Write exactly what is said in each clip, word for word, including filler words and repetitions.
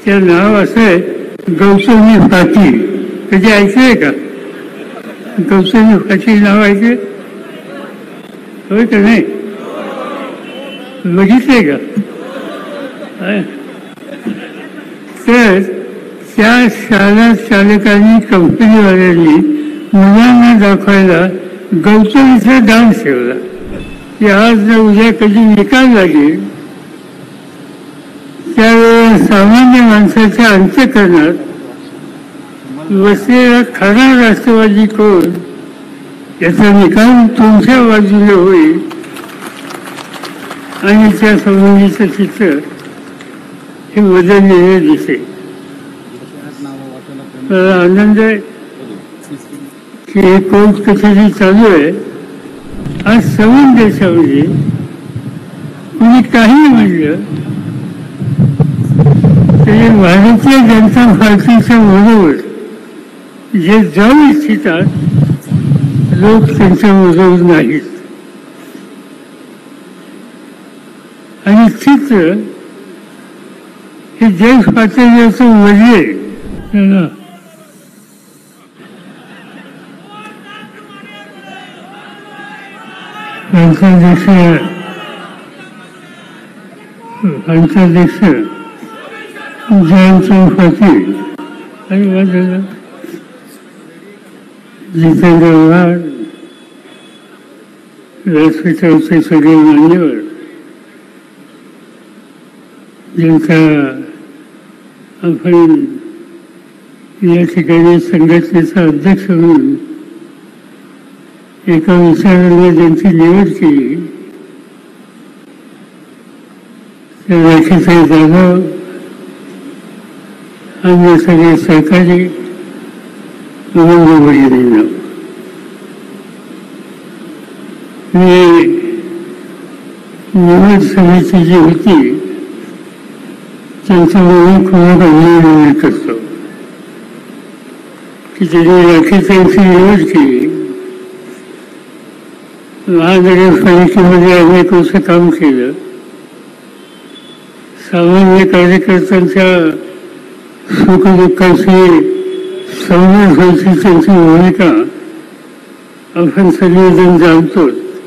त्या नाव असं आहे गौतमी फाटी. कधी ऐकलंय का गौतमी फाटी नाव ऐकलं होय का नाही बघितलंय का. तर त्या शाळा चालकांनी कंपनीवाल्यांनी मुलांना दाखवायला गौतमीचा डान्स ठेवला की आज ना उद्या कधी निकाल लागेल त्यावेळेला सामान्य माणसाच्या अंतःकरणात बसलेला खरा राष्ट्रवादी कोण याचा निकाल तुमच्या बाजूने होईल आणि त्या संबंधीचं चित्र हे बदललेले दिसेल. मला आनंद आहे की हे कोर्ट कचेरी चालू आहे. आज सवन देशामध्ये कुणी काही म्हणलं तरी भारतीय जनता पार्टीच्या बरोबर जे जाऊ इच्छितात लोक त्यांच्या बरोबर नाहीत. आणि चित्र हे देश पातळीवरचं वडले आंतरदेश आंतरदेश जयंत चौपाटी आणि माझं जितेंद्र आव्हाड व्यासपीठावरचे सगळे मान्यवर ज्यांचा आपण या ठिकाणी संघटनेचा अध्यक्ष म्हणून एका विचाराने ज्यांची निवड केली त्या राखीसाहेब जाधव अन्य सगळे सहकारी मंगळवारी मी निवड समिती जी होती त्यांचा म्हणून खूप अभिनंदन करतो की त्यांनी राखीसाहेबांची निवड केली. महानगरपालिकेमध्ये अनेक वर्ष काम केलं. सामान्य कार्यकर्त्यांच्या सुखदुःखाशी संवाद व्हायची त्यांची भूमिका आपण सगळेजण जाणतो.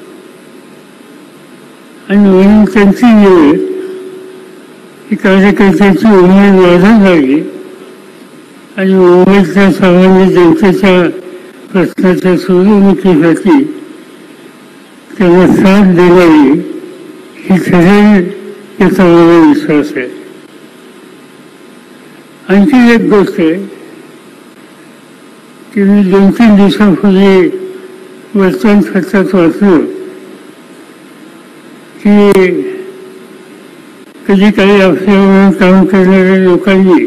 आणि म्हणून त्यांची निवड ही कार्यकर्त्याची उमेद वाढत लागली आणि मुंबईच्या सामान्य जनतेच्या प्रश्नाच्या सोडवणुकीसाठी त्यांना साथ देणारी ही ठरेल याचा मला विश्वास आहे. आणखी एक गोष्ट आहे की मी दोन तीन दिवसापूर्वी वर्तमानपत्रात वाचलो की कधी काही आपल्याबरोबर काम करणाऱ्या लोकांनी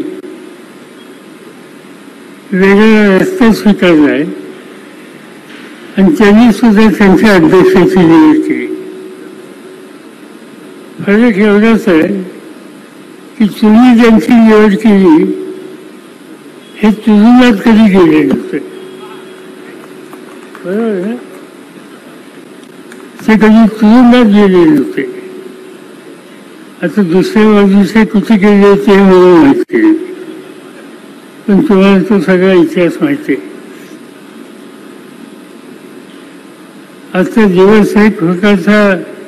वेगळा रस्ता स्वीकारला आहे आणि त्यांनी सुद्धा त्यांच्या अध्यक्षाची निवड केली. फरक एवढाच आहे की तुम्ही ज्यांची निवड केली हे तुरुंगात कधी गेले नव्हते. बरोबर ना ते कधी तुरुंगात गेले नव्हते. आता दुसऱ्या बाजूचे कुठे गेले ते मला माहिती नाही पण तुम्हाला तो सगळा इतिहास माहिती आहे. आजचा दिवस एक प्रकारचा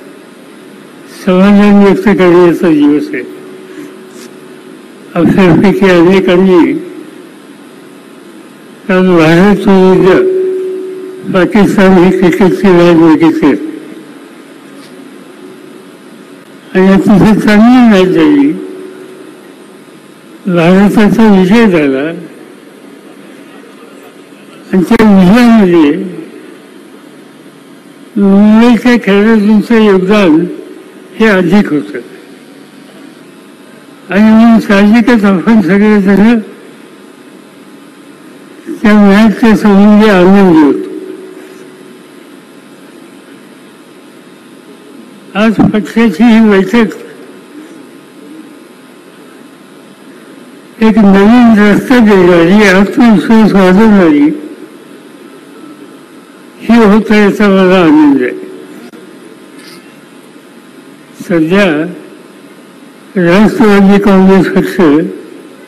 समाधान व्यक्त करण्याचा दिवस आहे. आपल्यापैकी अनेकांनी काल भारत विरुद्ध पाकिस्तान ही क्रिकेटची मॅच बघितली आणि तिथे चांगली मॅच झाली. भारताचा विजय झाला आणि त्या विजयामध्ये मुंबईच्या खेळाडूंचं योगदान हे अधिक होतं आणि म्हणून साहजिकच आपण सगळेजण त्या मॅचच्या संबंधी आनंदी होतो. आज पक्षाची ही बैठक एक नवीन रस्ता देणारी आत्मविश्वास वाढवणारी ही होत याचा मला आनंद आहे. सध्या राष्ट्रवादी काँग्रेस पक्ष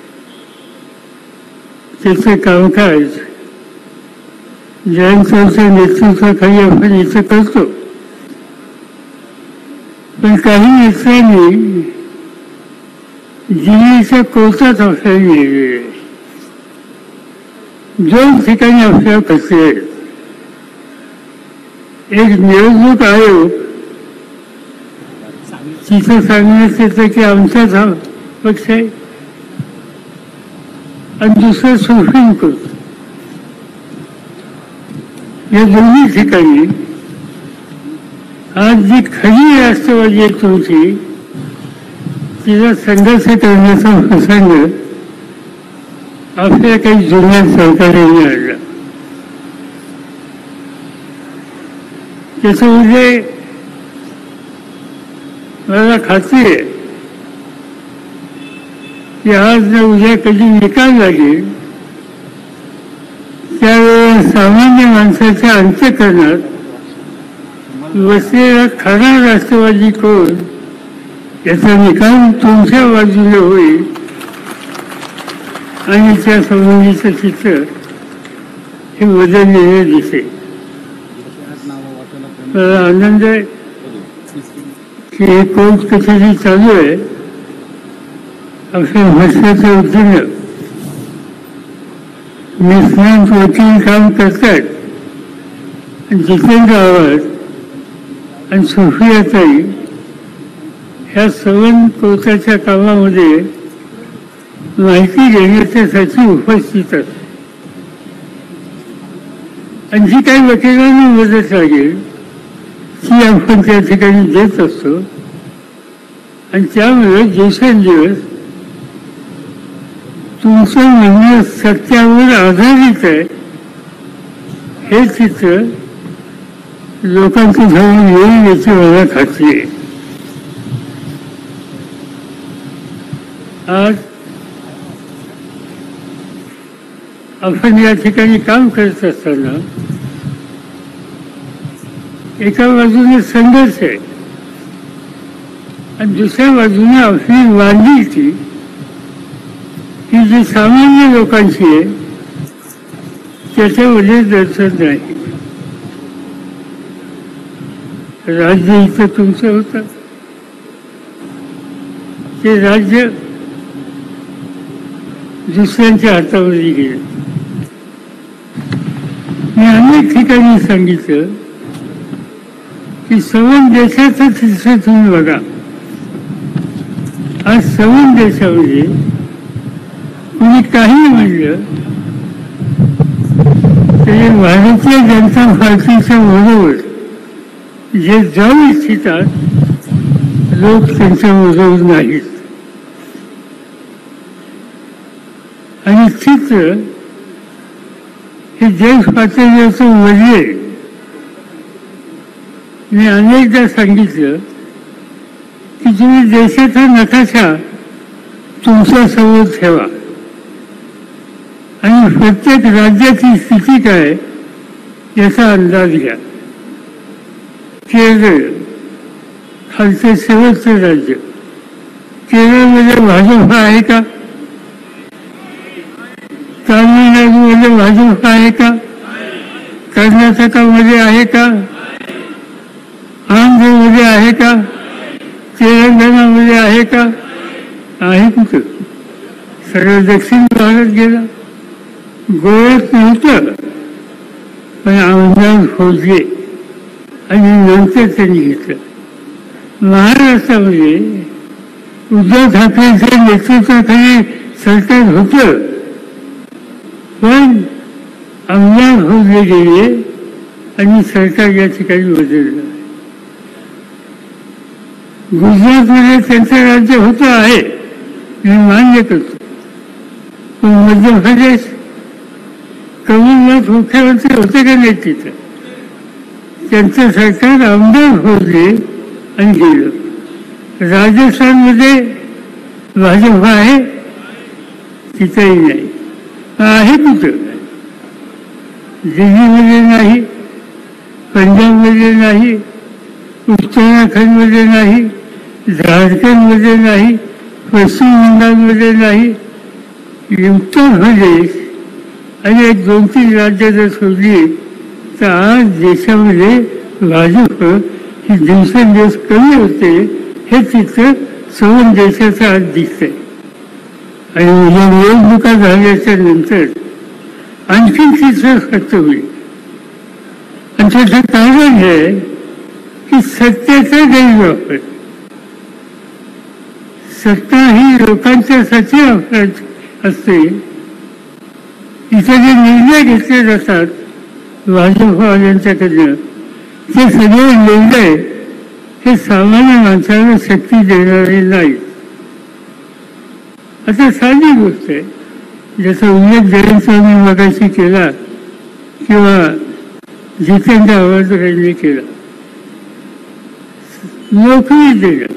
त्याचं कामकाज जयंतरावच्या नेतृत्वाखाली आपण इथं करतो. पण काही मित्रांनी दिल्लीच्या कोर्टात आपल्याला नेलेले आहे. दोन ठिकाणी आपल्याला फसले आहेत. एक निवडणूक आयोग तिथं सांगण्यात येतं की आमचाच हा पक्ष आहे, आणि दुसरं सुप्रीम कोर्ट. या दोन्ही ठिकाणी आज जी खरी राष्ट्रवादी आहे तुमची, तिला संघर्ष करण्याचा प्रसंग आपल्या काही जुन्या सरकारांनी आणला. त्याच्यामध्ये मला खात्री आहे की आज न उद्या कधी निकाल लागेल त्यावेळेला सामान्य माणसाच्या अंतःकरणात बसलेला खरा राष्ट्रवादी कोण याचा निकाल तुमच्या बाजूने होईल आणि त्या संबंधीचं चित्र हे बदललेले दिसेल. मला आनंद आहे की हे कोर्ट कचेरी चालू आहे. आपल्या भाषणाचं उद्दिष्ट निष्णात वकील काम करतात. जितेंद्र आवाज आणि सुप्रियाताई ह्या सवन कोर्टाच्या कामामध्ये माहिती घेण्याच्यासाठी उपस्थित असतात. आणि जी काही वकिलांना मदत लागेल ती आपण त्या ठिकाणी देत असतो. आणि त्यामुळे दिवसेंदिवस तुमचं म्हणणं सत्यावर आधारित आहे हे चित्र लोकांचं जवळ येईल याची मला खात्री आहे. आज आपण या ठिकाणी काम करत असताना एका बाजूने संघर्ष आहे आणि दुसऱ्या बाजूने आपली बांधिलकी ही जी सामान्य लोकांची आहे त्याच्यामध्ये दर्शन नाही. राज्य इथं तुमचं होतं, ते राज्य दुसऱ्यांच्या हातामध्ये गेलं. मी अनेक ठिकाणी सांगितलं की सवन देशाचं चित्र तुम्ही बघा. आज सवन देशामध्ये कुणी काही म्हणलं तरी भारतीय जनता पार्टीच्या बरोबर जे जाऊ इच्छितात लोक त्यांच्या बरोबर नाहीत. आणि चित्र हे देश पातळीवरचं वळले. मी अनेकदा सांगितलं की तुम्ही देशाचा नकाशा तुमच्या समोर ठेवा आणि प्रत्येक राज्याची स्थिती काय याचा अंदाज घ्या. केरळ खालचं शेवटचं राज्य, केरळमध्ये भाजप आहे का? तामिळनाडूमध्ये भाजप आहे का? कर्नाटकामध्ये आहे का? आंध्रमध्ये आहे का? तेलंगणामध्ये आहे का? आहे कुठं? सगळं दक्षिण भागात गेला. गोव्यात नव्हतं, पण आमदार फौजले आणि नंतर त्यांनी घेतलं. महाराष्ट्रामध्ये उद्धव ठाकरेंच्या नेतृत्वाखाली सरकार होतं, पण आमदार फौजले गेले आणि सरकार या ठिकाणी बदललं. गुजरातमध्ये त्यांचं राज्य होतं आहे, मी मान्य करतो. पण मध्य प्रदेश कमलनाथ मुख्यमंत्री होते का नाही तिथं? त्यांचं सरकार आमदार फौजले आणि गेलं. राजस्थानमध्ये भाजप आहे, तिथंही नाही. आहे कुठं? दिल्लीमध्ये नाही, पंजाबमध्ये नाही, उत्तराखंडमध्ये नाही, झारखंडमध्ये नाही, पश्चिम बंगालमध्ये नाही. उत्तर प्रदेश आणि एक दोन तीन राज्य जर सोडली तर आज देशामध्ये भाजप ही दिवसेंदिवस कमी होते हे चित्र सर्व देशाचं आज दिसतंय. आणि या निवडणुका झाल्याच्या नंतर आणखी चित्र स्पष्ट होईल. आणि त्याचं कारण हे आहे की सत्तेचा गैरवापर. सत्ता ही लोकांच्यासाठी असते. इथे जे निर्णय घेतले जातात भाजपवाल्यांच्याकडनं ते सगळे निर्णय हे सामान्य माणसाला शक्ती देणारे नाहीत. आता साधी गोष्ट आहे. जसं उल्लेख जयंतनी मगाशी केला किंवा जितेंद्र आव्हाडकरांनी केला, नोकरी देणं.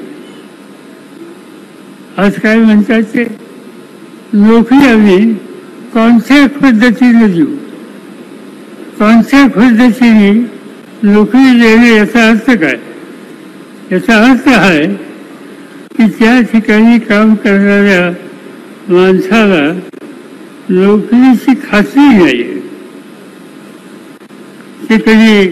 आज काय म्हणतात ते नोकरी आम्ही कॉन्ट्रॅक्ट पद्धतीने देऊ. कॉन्ट्रॅक्ट पद्धतीने नोकरी देणे याचा अर्थ काय? याचा अर्थ आहे की त्या ठिकाणी काम करणाऱ्या माणसाला नोकरीची खात्री नाही. ते कधी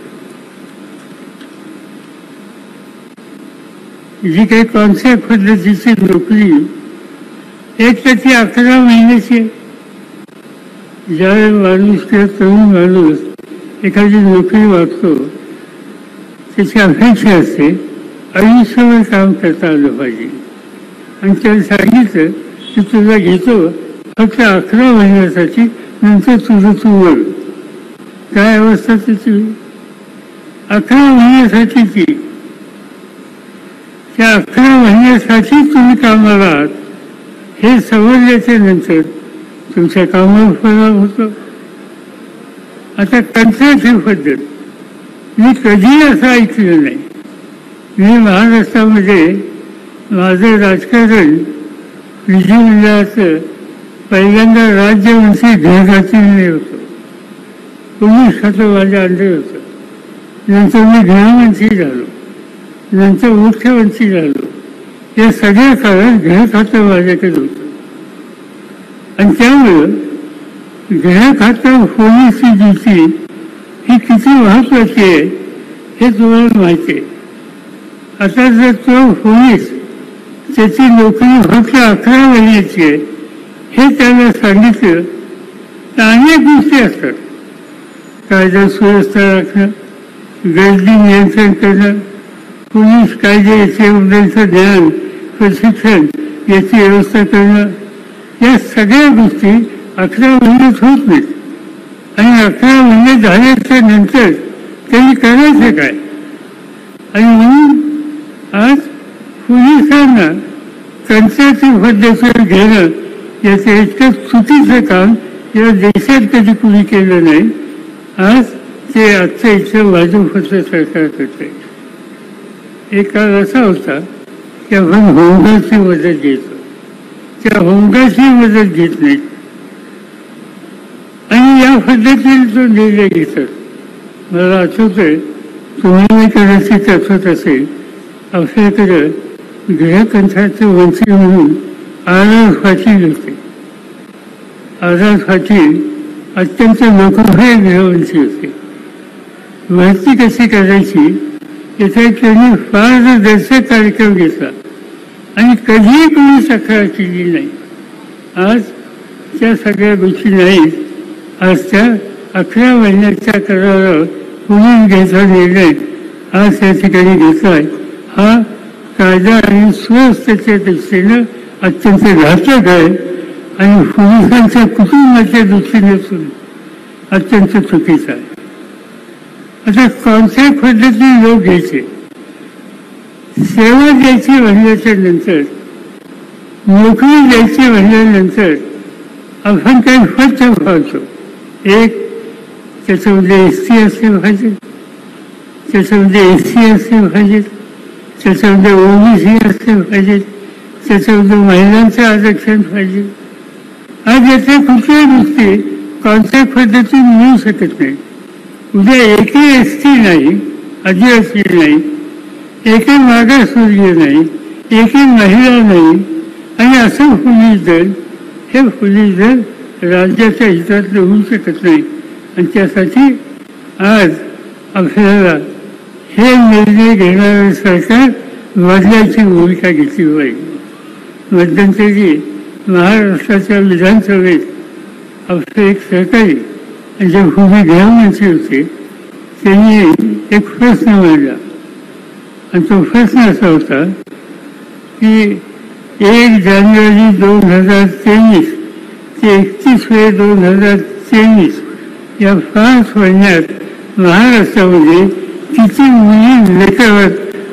जी काही कॉन्ट्रॅक्ट पद्धतीची नोकरी एक तर ती अकरा महिन्याची. ज्यावेळी माणूस किंवा तरुण माणूस एखादी नोकरी वागतो त्याची अपेक्षा असते आयुष्यभर काम करता आलं पाहिजे. आणि त्याला सांगितलं की तुला घेतो फक्त अकरा महिन्यासाठी, नंतर तुझं तू वळ. काय अवस्था त्याची? अकरा महिन्यासाठीची. त्या अकरा महिन्यासाठी तुम्ही कामाला आहात हे समजल्याच्या नंतर तुमच्या कामावर परिणाम होतो. आता कंत्राटी पद्धत मी कधी असं ऐकलं नाही. मी महाराष्ट्रामध्ये माझं राजकारण विधिमंडळाचं पहिल्यांदा राज्यमंत्री गृहखात्याने होतो. पोलीस खातं माझ्या अंडर होतं. नंतर मी गृहमंत्री झालो, नंतर मुख्यमंत्री झालो. या सगळ्या काळात गृहखातं माझ्याकडे होतं. आणि त्यामुळं गृहखातं पोलिसी ड्युटी ही किती महत्वाची आहे हे तुम्हाला माहिती आहे. आता जर तो पोलीस त्याची नोकरी फक्त अकरा महिन्याची आहे हे त्याला सांगितलं तर अनेक गोष्टी असतात. कायदा सुव्यवस्था राखणं, गर्दी नियंत्रण करणं, पोलीस कायदे याच्याबद्दलचं ज्ञान, प्रशिक्षण याची व्यवस्था करणं, या सगळ्या गोष्टी अकरा महिन्यात होत नाहीत. आणि अकरा महिने झाल्याच्या नंतर त्यांनी करायचं काय? आणि म्हणून आज पोलिसांना कंत्राटी पद्धतीवर घेणं याचं इतकं चुकीचं काम या देशात कधी कुणी केलं नाही. आज ते आजचं इथलं भाजपचं सरकार करते. एक काळ असा होता की आपण होमगार्डची मदत घेतो, त्या होमगार्डची मदत घेत नाहीत. आणि या पद्धतीने तो निर्णय घेतात. मला आठवतंय, तुम्हाला कदाचित आठवत असेल, आपल्याकडं गृहकंठाचे मंत्री म्हणून आर आर पाटील होते. आर आर पाटील अत्यंत लोकप्रिय गृहमंत्री होते. भरती कशी करायची याचा त्यांनी पारदर्शक कार्यक्रम घेतला आणि कधीही कोणी तक्रार केली नाही. आज त्या सगळ्या गोष्टी नाहीत. आज त्या अकरा महिन्याच्या करारावर पुढे घ्यायचा निर्णय आज त्या ठिकाणी घेतलाय. हा कायदा आणि सुव्यवस्थेच्या दृष्टीनं अत्यंत घातक आहे आणि पोलिसांच्या कुटुंबाच्या दृष्टीने अत्यंत चुकीचा आहे. आता कॉन्ट्रॅक्ट पद्धतीने लोक घ्यायचे, सेवा द्यायची म्हणल्याच्या नंतर, नोकरी द्यायची म्हणल्यानंतर आपण काही फक्त पाहतो. एक, त्याच्यामध्ये एस सी असले पाहिजे, त्याच्यामध्ये एस सी असले पाहिजेत, त्याच्यामध्ये ओबीसी असले पाहिजेत, त्याच्यामध्ये महिलांचं आरक्षण पाहिजे. आज याच्या कुठल्याही गोष्टी कॉन्ट्रॅक्ट पद्धतीने मिळू शकत नाही. उद्या एकही एस टी नाही, आदिवासी नाही, एकही मागासवर्गीय नाही, एकही महिला नाही आणि असं पोलीस दल, हे पोलीस दल राज्याच्या हितातलं होऊ शकत नाही. आणि त्यासाठी आज आपल्याला हे निर्णय घेणारं सरकार बदलायची भूमिका घेतली पाहिजे. मध्यंतरी महाराष्ट्राच्या विधानसभेत आपले एक सहकारी जे भूमी गृहमंत्री होते त्यांनी एक प्रश्न मांडला आणि तो प्रश्न असा होता की एक जानेवारी दोन हजार तेवीस ते एकतीस मे दोन हजार तेवीस या पाच महिन्यात महाराष्ट्रामध्ये किती मुली लेखवत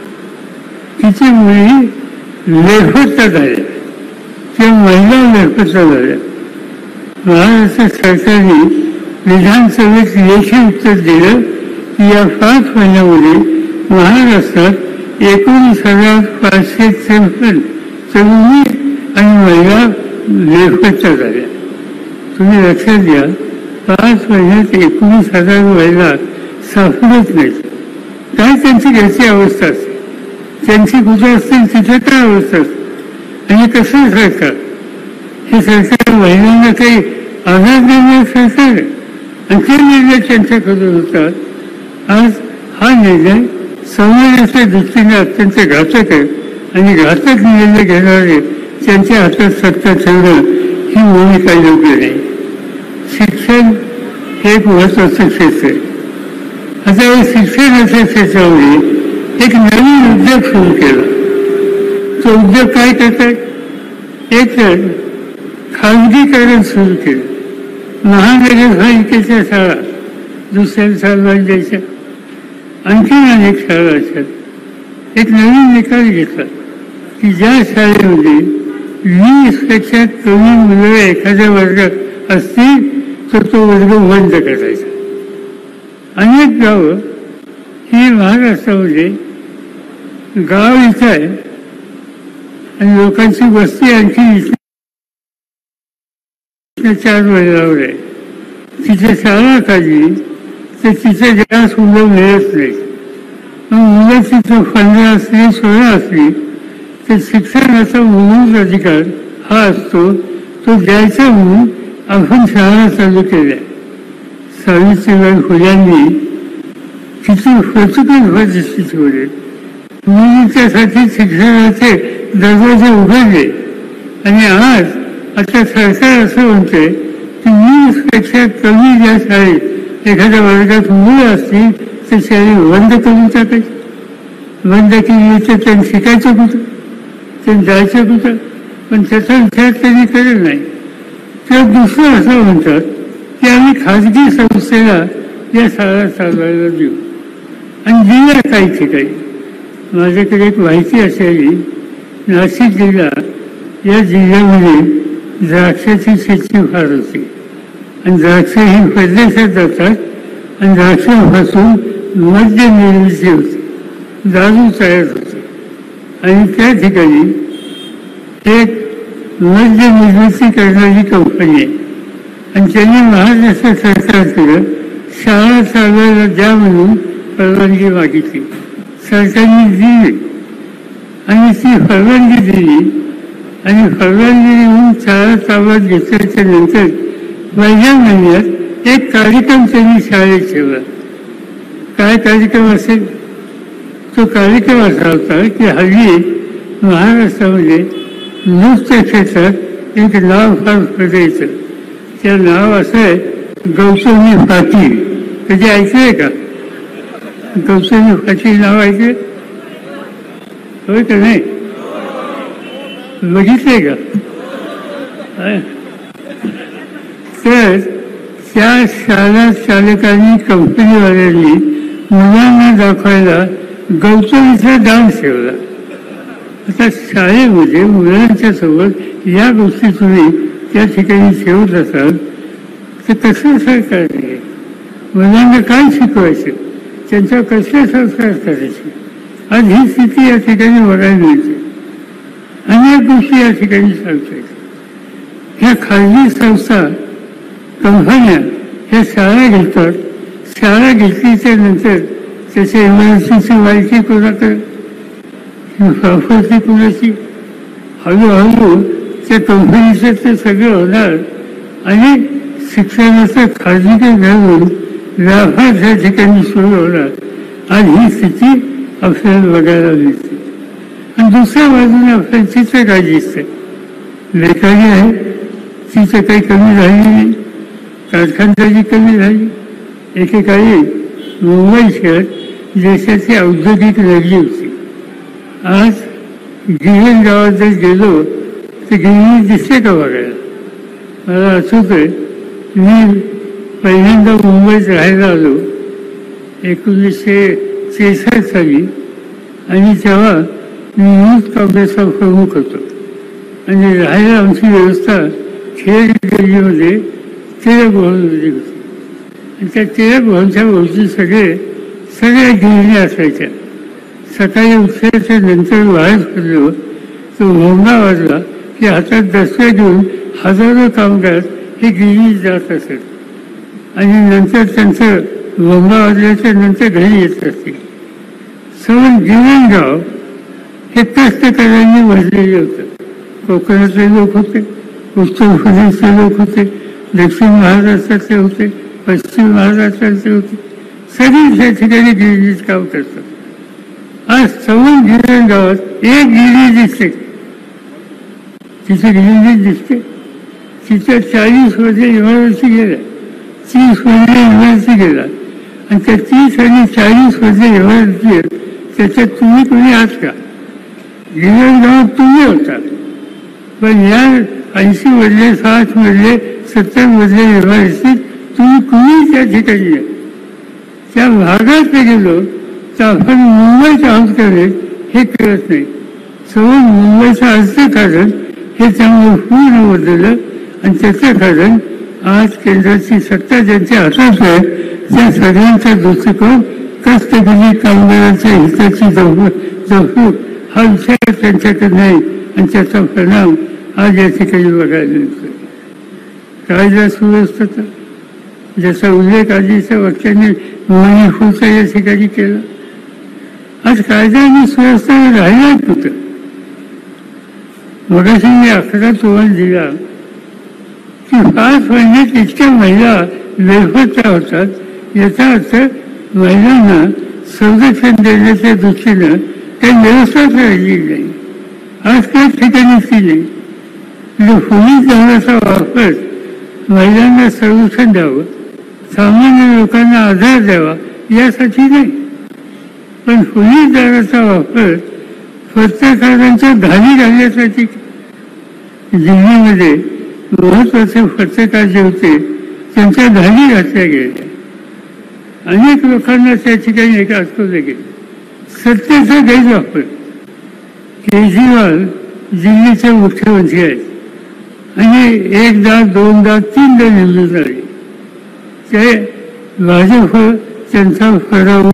किती मुली लेखवता झाल्या किंवा महिला लेखवता झाल्या. महाराष्ट्र सरकारने विधानसभेत लेखी उत्तर दिलं की या पाच महिन्यामध्ये महाराष्ट्रात एकोणीस हजार पाचशे त्रेपन्न तरुणी आणि महिला लेखवता झाल्या. तुम्ही लक्षात घ्या, पाच महिन्यात एकोणीस हजार महिला सापडत नाहीत. काय त्यांची घरची अवस्था असते, त्यांची कुठं असतील तिथे काय अवस्था असते. आणि कसं सरकार, हे सरकार महिलांना काही आधार देणारं सरकार आहे आणि ते निर्णय त्यांच्याकडून होतात. आज हा निर्णय समाजाच्या दृष्टीने अत्यंत घातक आहे आणि घातक निर्णय घेणारे त्यांच्या हातात सत्ता ठेवणं ही भूमिका योग्य नाही. शिक्षण हे एक महत्वाचं क्षेत्र आहे. आता या शिक्षणाच्या क्षेत्रामध्ये एक नवीन उद्योग सुरू केला. तो उद्योग काय करतात, एक तर खाजगीकरण सुरू केलं. महानगरपालिकेच्या शाळा दुसऱ्या चालवायला द्यायच्या, आणखीन अनेक शाळा असतात. एक नवीन निकाल घेतला की ज्या शाळेमध्ये वीस पेक्षा कमी मुलं एखाद्या वर्गात असतील तर तो वर्ग बंद करायचा. अनेक गावं ही महाराष्ट्रामध्ये गाव इथं आहे आणि लोकांची वस्ती आणखी चार महिन्यावर आहे. तिथे शाळा काढली तर तिथे जास्त मुलं मिळत नाही. मग मुलं तिथं पंधरा असली सोळा असली तर शिक्षणाचा मूलभूत अधिकार हा असतो, तो द्यायचा म्हणून आपण शाळा चालू केल्या. सावित्रीबाई फुल्यांनी किती प्रतिकूल परिस्थिती होते, मुलींच्यासाठी शिक्षणाचे दरवाजे उघडले. आणि आज आता सरकार असं म्हणते की वीस पेक्षा कमी ज्या शाळेत एखाद्या वर्गात मुलं असतील तर शाळे बंद करून टाकायची. बंद केली तर त्यांनी शिकायचं कुठं, त्यांनी जायचं कुठं, पण त्याचा विचार त्यांनी करत नाही. तर दुसरं असं म्हणतात की आम्ही खाजगी संस्थेला या शाळा चालवायला देऊ आणि दिल्या काही ठिकाणी. माझ्याकडे एक माहिती असावी, नाशिक जिल्हा या जिल्ह्यामध्ये द्राक्षाची शेती फार होती आणि द्राक्ष ही परदेशात जातात आणि द्राक्षापासून मद्य निर्मिती होती, दारू तयार होते. आणि त्या ठिकाणी एक मद्य निर्मिती करणारी कंपनी आहे आणि त्यांनी महाराष्ट्र सरकारकडे शाळा चालवायला द्या म्हणून परवानगी मागितली. सरकारने दिली आणि ती परवानगी दिली आणि परवानगी देऊन शाळा चालवत घेतल्याच्या नंतर पहिल्या महिन्यात एक कार्यक्रम त्यांनी शाळेत ठेवला. काय कार्यक्रम असेल, तो कार्यक्रम असा होता की हल्ली महाराष्ट्रामध्ये नृत्य क्षेत्रात एक नाव फार प्रचलित. त्या नाव असं आहे गौतमी पाटील. कधी ऐकलंय का? गौतमी पाटील नाव ऐकलं होय का नाही? बघितलंय का? तर त्या शाळा चालकांनी कंपनीवाल्यांनी मुलांना दाखवायला गौतमीचा डान्स ठेवला. आता शाळेमध्ये मुलांच्या सोबत या गोष्टी तुम्ही त्या ठिकाणी ठेवत असाल तर कसं सरकार आहे? मुलांना काय शिकवायचं, त्यांच्यावर कसले संस्कार करायचे? आज ही स्थिती या ठिकाणी बघायला मिळते. अनेक गोष्टी या ठिकाणी सांगतात. ह्या खाजगी संस्था कंपन्या ह्या शाळा घेतात. शाळा घेतलीच्या नंतर त्याच्या इमारतीची माहिती कोणाकडे, प्रॉपर्टी कोणाची, हळूहळू त्या कंपनीचं ते सगळं होणार आणि शिक्षणाचं खाजगीकरण व्यापार त्या ठिकाणी सुरू होणार. आज ही स्थिती आपल्याला बघायला मिळते. आणि दुसऱ्या बाजूने आपल्याला चित्रकार दिसते. लेखाजी आहे, तिचं काही कमी झाली नाही, कारखानदारी कमी झाली. एकेकाळी मुंबई शहर देशाची औद्योगिक नगरी होती. आज गिरण गावात जर गेलो तर गिरणी दिसते का बघायला? मला आठवतंय, मी पहिल्यांदा मुंबईत राहायला आलो एकोणीसशे त्रेसष्ट साली, आणि तेव्हा मी युथ काँग्रेसचा प्रमुख होतो. आणि राहायला आमची व्यवस्था खेड गल्लीमध्ये टिळक भवनमध्ये होती. आणि त्या टिळक भवनच्या भोवती सगळे सगळ्या गिरणी असायच्या. सकाळी उठल्याच्या नंतर बाहेर पडलो तो भोंगा वाजला की हातात दसऱ्या घेऊन हजारो कामगार हे गिरणी जात असत. आणि नंतर त्यांचं भोंगा वाजल्याच्या नंतर घरी येत असतील. सवन गिरणगाव हे कष्टकऱ्यांनी भरलेले होतं. कोकणातले लोक होते, उत्तर प्रदेशचे लोक होते, दक्षिण महाराष्ट्रातले होते, पश्चिम महाराष्ट्रातले होते. सगळे त्या ठिकाणी गिरणीत काम करतात. आज सवन गिरण गावात एक गिरणी दिसते, तिथे गिरणी दिसते. तिथे चाळीस वर्षे इमारती गेल्या, तीस वर्षे इमारती गेला. आणि त्या तीस आणि चाळीस वर्षे इमारती आहेत, त्याच्यात तुम्ही कोणी आहात का? गिरण गावात तुम्ही होता, पण या ऐंशी मधले, साठ मधले, सत्तर मधले इमारतीत तुम्ही कुणी त्या ठिकाणी आहे. त्या भागात गेलो तर आपण मुंबईत आहोत करे हे कळत नाही. सगळं मुंबईचं अर्थकारण हे त्यामुळे पूर्ण बदललं. आणि त्याचं कारण आज केंद्राची सत्ता ज्यांच्या हातात आहे त्या सगळ्यांचा दृष्टिकोन कष्टकरी कामगारांच्या हिताची जपणूक हा विचार त्यांच्याकडे नाही. आणि त्याचा परिणाम आज या ठिकाणी बघायला मिळतो. कायदा सुव्यवस्थेचा ज्याचा उल्लेख आधीच्या वाक्याने मणिपूरचा या ठिकाणी केला. आज कायदा आणि सुव्यवस्था राहिलाच होतं. मगाशी मी आकडा तुम्हाला दिला की पाच महिन्यात इतक्या महिला बेपत्ता होतात. याचा अर्थ महिलांना संरक्षण देण्याच्या दृष्टीनं काही व्यवस्थाच राहिली नाही. आज काही ठिकाणी ती नाही. म्हणजे पोलीस दलाचा वापर महिलांना संरक्षण द्यावं, सामान्य लोकांना आधार द्यावा यासाठी नाही, पण पोलीस दलाचा वापर पत्रकारांच्या धाडी घालण्यासाठी. दिल्लीमध्ये महत्वाचे पत्रकार जे होते त्यांच्या धाडी घातल्या गेल्या. अनेक लोकांना त्या ठिकाणी एका अटकवलं गेलं. सत्तेचा गैरवापर. केजरीवाल दिल्लीचे मुख्यमंत्री आहेत आणि एकदा दोनदा तीनदा निवडून झाले. ते भाजप त्यांचा पराभव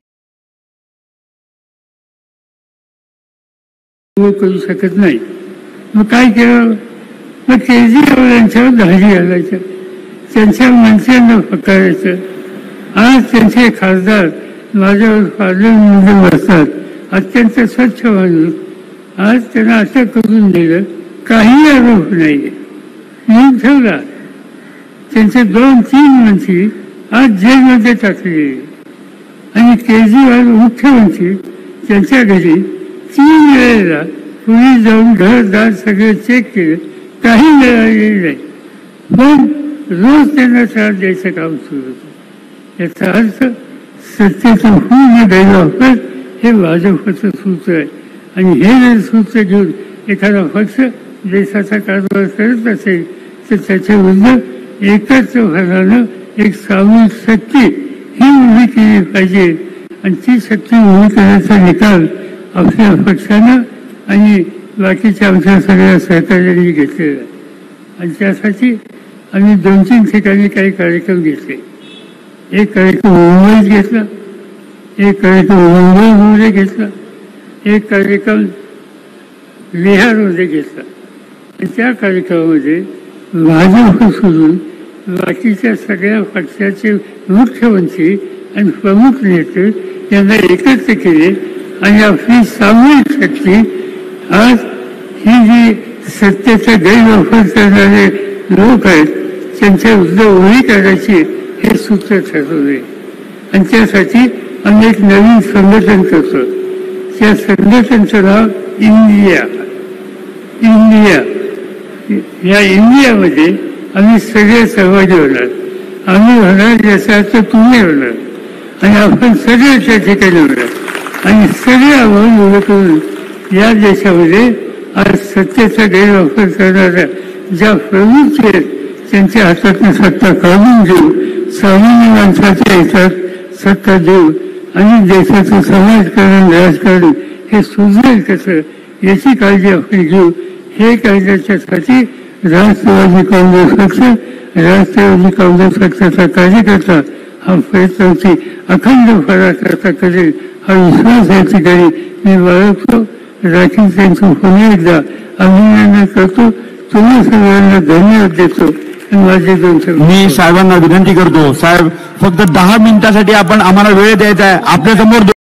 करू शकत नाही. मग काय केलं? मग केजरीवाल यांच्यावर धाडी घालायचं, त्यांच्या मंत्र्यांना पकडायचं. आज त्यांचे खासदार माझ्यावर पार्लमेंटमध्ये बसतात. अत्यंत स्वच्छ माणूस. आज त्यांना अटक करून दिलं, काही आरोप नाही येऊन ठेवला. त्यांचे दोन तीन मंत्री आज जेलमध्ये टाकले. आणि केजरीवाल मुख्यमंत्री त्यांच्या घरी तीन वेळेला पोलीस जाऊन घरदार सगळे चेक केले, काही मिळालेले नाही. पण रोज त्यांना त्रास द्यायचं काम सुरू होतं. याचा अर्थ सत्तेचा पूर्ण गैरवापर हे भाजपचं सूत्र आहे. आणि हे जर सूत्र घेऊन एखादा पक्ष देशाचा कारभार करत असेल तर त्याच्या विरुद्ध एकत्रितपणानं एक सामूहिक शक्ती ही उभी केली पाहिजे. आणि ती शक्ती उभी करण्याचा निकाल आपल्या पक्षानं आणि बाकीच्या आमच्या सगळ्या सहकार्यांनी घेतलेला. आणि त्यासाठी आम्ही दोन तीन ठिकाणी काही कार्यक्रम घेतले. एक कार्यक्रम मुंबईत घेतला, एक कार्यक्रम मुंबईमध्ये घेतला, एक कार्यक्रम बिहारमध्ये घेतला. त्या कार्यक्रमामध्ये भाजप सोडून बाकीच्या सगळ्या पक्षाचे मुख्यमंत्री आणि प्रमुख नेते यांना एकत्र केले. आणि आपली सामूहिक शक्ती आज ही जी सत्तेचा गैरवापर करणारे लोक आहेत त्यांच्या विरुद्ध उभी करायची हे सूत्र ठरवले. आणि त्यासाठी आम्ही एक नवीन संघटन करतो. त्या संघटनेचं नाव इंडिया. इंडिया या इंडियामध्ये आम्ही सगळे सहभागी होणार. आम्ही होणार याचा अर्थ तुम्ही होणार आणि आपण सगळे त्या ठिकाणी होणार आणि सगळे आव्हान उभं करून या देशामध्ये आज सत्तेचा गैरवापर करणाऱ्या ज्या प्रवृत्ती आहेत त्यांच्या हातातून सत्ता काढून घेऊ, सामान्य माणसाच्या हितात सत्ता देऊ आणि देशाचं समाजकारण राजकारण हे सुधरेल कसं याची काळजी आपण घेऊ. हे कायद्याच्यासाठी राष्ट्रवादी काँग्रेस पक्ष राष्ट्रवादी काँग्रेस पक्षाचा कार्यकर्ता हा प्रयत्नांची अखंड पराकाष्ठा करेल हा विश्वास या ठिकाणी मी बाळगतो. राखील त्यांचं पुन्हा एकदा अभिनंदन करतो. तुम्ही सगळ्यांना धन्यवाद देतो. माझे दोन मी साहेबांना विनंती करतो, साहेब फक्त दहा मिनिटासाठी आपण आम्हाला वेळ द्यायचा आहे. आपल्या समोर